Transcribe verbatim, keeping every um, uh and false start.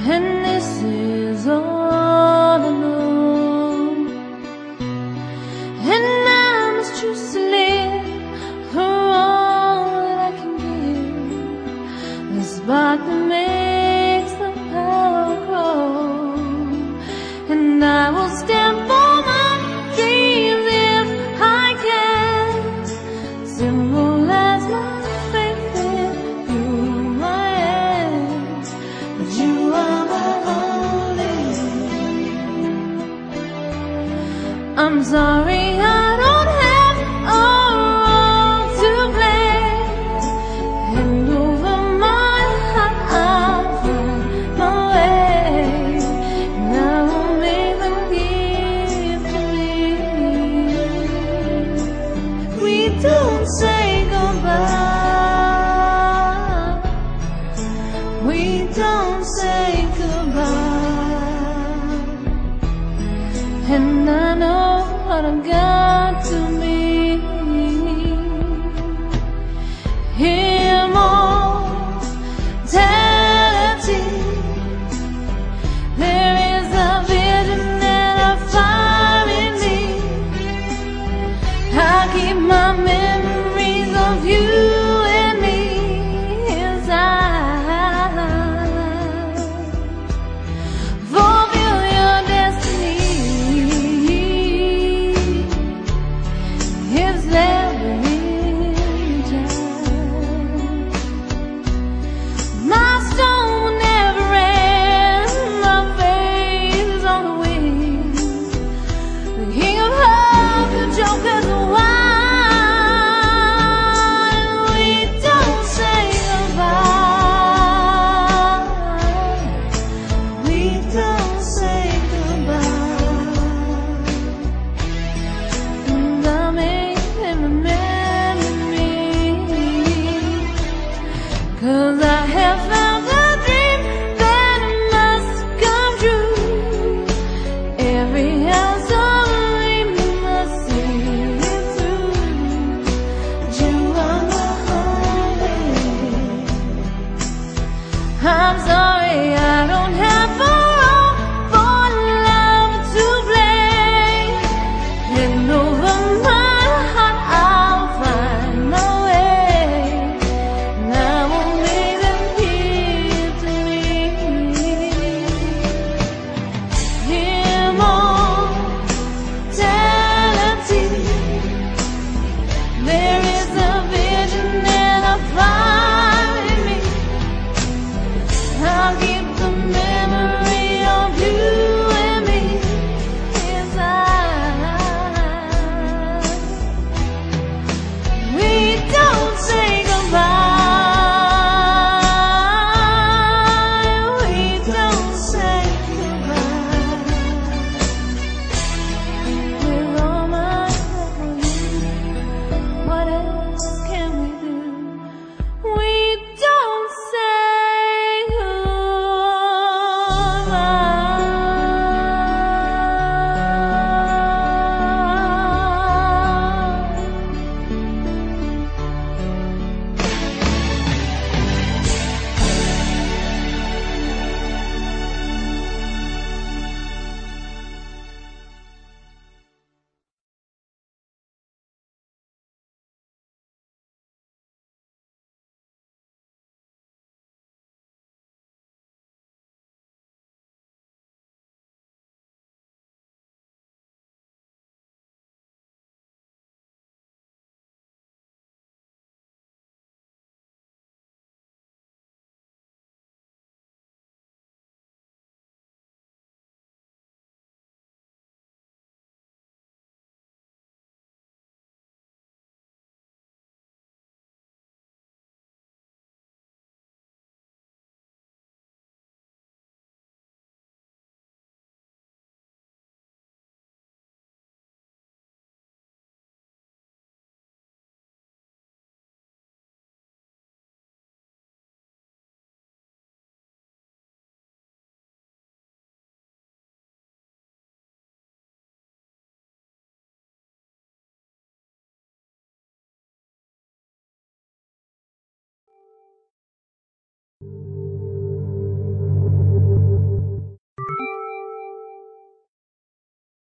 and this is all I know. And I must choose to live for all that I can give, the spark that makes the power grow. And I will stand for my dreams if I can, symbolize my faith in who I am. But you are my only. I'm sorry I don't have a role to play, and over my heart I'll find my way, and I will make them give to me. We don't say